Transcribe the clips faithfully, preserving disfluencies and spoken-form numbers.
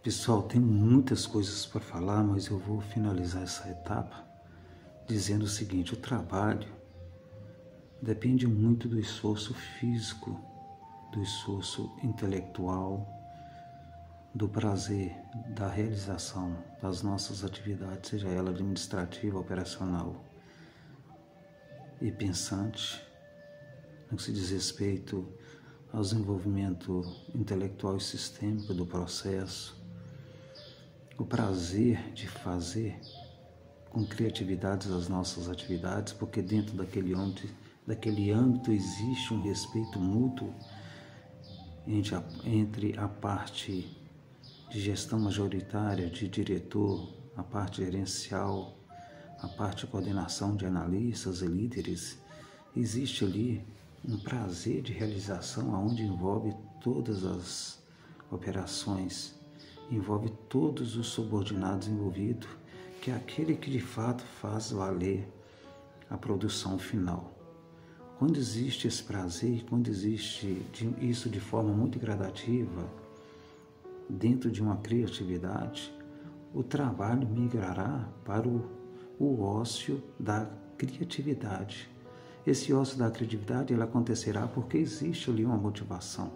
Pessoal, tem muitas coisas para falar, mas eu vou finalizar essa etapa dizendo o seguinte: o trabalho depende muito do esforço físico, do esforço intelectual, do prazer, da realização das nossas atividades, seja ela administrativa, operacional e pensante, no que se diz respeito ao desenvolvimento intelectual e sistêmico do processo, o prazer de fazer com criatividade as nossas atividades, porque dentro daquele âmbito, daquele âmbito existe um respeito mútuo entre a, entre a parte de gestão majoritária, de diretor, a parte gerencial, a parte de coordenação de analistas e líderes. Existe ali um prazer de realização onde envolve todas as operações, envolve todos os subordinados envolvidos, que é aquele que de fato faz valer a produção final. Quando existe esse prazer, quando existe isso de forma muito gradativa, dentro de uma criatividade, o trabalho migrará para o, o ócio da criatividade. Esse ócio da criatividade ele acontecerá porque existe ali uma motivação.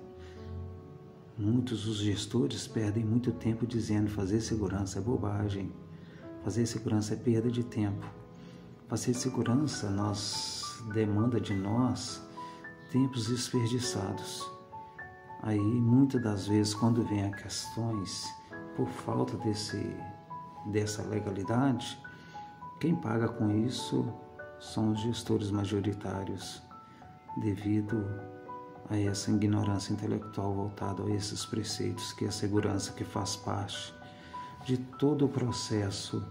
Muitos dos gestores perdem muito tempo dizendo fazer segurança é bobagem, fazer segurança é perda de tempo. Fazer segurança nós, demanda de nós tempos desperdiçados. Aí, muitas das vezes, quando vem a questões por falta desse, dessa legalidade, quem paga com isso são os gestores majoritários, devido a essa ignorância intelectual voltada a esses preceitos, que é a segurança que faz parte de todo o processo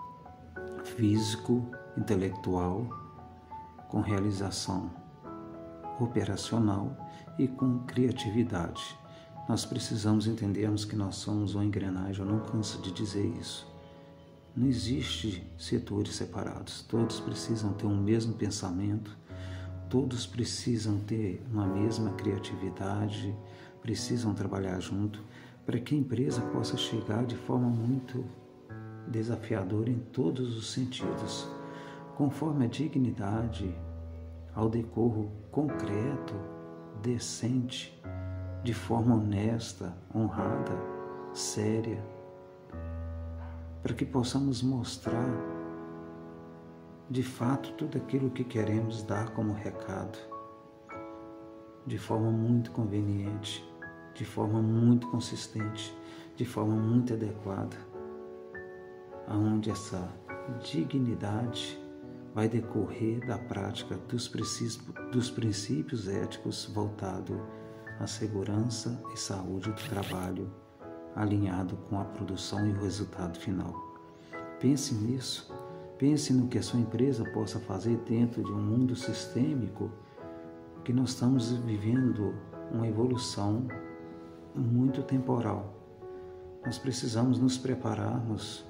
físico, intelectual, com realização operacional e com criatividade. Nós precisamos entendermos que nós somos uma engrenagem, eu não canso de dizer isso. Não existe setores separados, todos precisam ter um mesmo pensamento, todos precisam ter uma mesma criatividade, precisam trabalhar junto para que a empresa possa chegar de forma muito desafiadora em todos os sentidos, conforme a dignidade, ao decoro concreto, decente, de forma honesta, honrada, séria, para que possamos mostrar de fato tudo aquilo que queremos dar como recado, de forma muito conveniente, de forma muito consistente, de forma muito adequada, aonde essa dignidade vai decorrer da prática dos princípios, dos princípios éticos voltados à segurança e saúde do trabalho, alinhado com a produção e o resultado final. Pense nisso, pense no que a sua empresa possa fazer dentro de um mundo sistêmico, que nós estamos vivendo uma evolução muito temporal. Nós precisamos nos prepararmos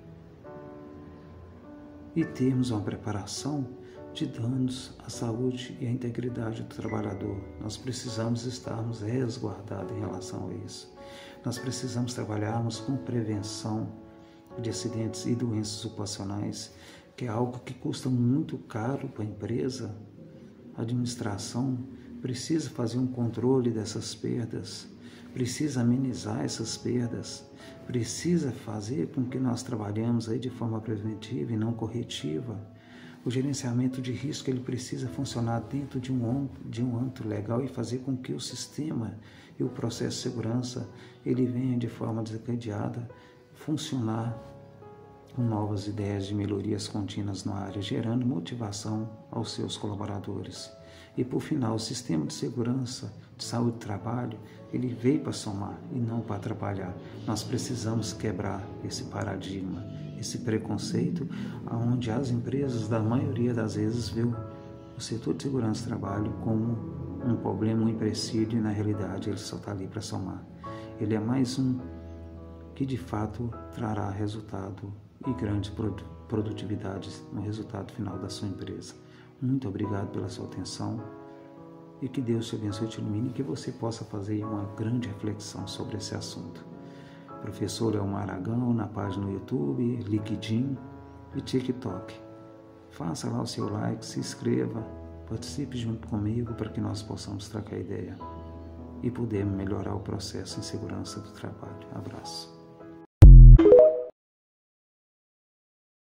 e termos uma preparação de danos à saúde e à integridade do trabalhador. Nós precisamos estarmos resguardados em relação a isso. Nós precisamos trabalharmos com prevenção de acidentes e doenças ocupacionais, que é algo que custa muito caro para a empresa. A administração precisa fazer um controle dessas perdas, precisa amenizar essas perdas, precisa fazer com que nós trabalhemos aí de forma preventiva e não corretiva. O gerenciamento de risco ele precisa funcionar dentro de um, de um âmbito legal e fazer com que o sistema e o processo de segurança ele venha de forma desencadeada funcionar com novas ideias de melhorias contínuas na área, gerando motivação aos seus colaboradores. E por final, o sistema de segurança, de saúde e trabalho, ele veio para somar e não para atrapalhar. Nós precisamos quebrar esse paradigma, esse preconceito, onde as empresas, da maioria das vezes, vê o setor de segurança e trabalho como um problema, um empecilho, e na realidade ele só está ali para somar. Ele é mais um que de fato trará resultado e grande produtividade no resultado final da sua empresa. Muito obrigado pela sua atenção e que Deus te abençoe e te ilumine e que você possa fazer uma grande reflexão sobre esse assunto. Professor Leomar Aragão, na página no YouTube, LinkedIn e TikTok. Faça lá o seu like, se inscreva, participe junto comigo para que nós possamos trocar ideia e podermos melhorar o processo em segurança do trabalho. Abraço.